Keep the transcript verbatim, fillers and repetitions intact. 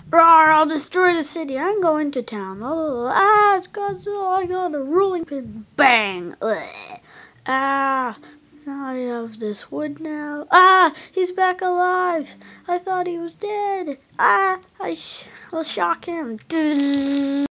Rawr, I'll destroy the city. I'm going to town. Oh, ah, it's Godzilla. I got a rolling pin. Bang. Ugh. Ah, I have this wood now. Ah, he's back alive. I thought he was dead. Ah, I sh I'll shock him.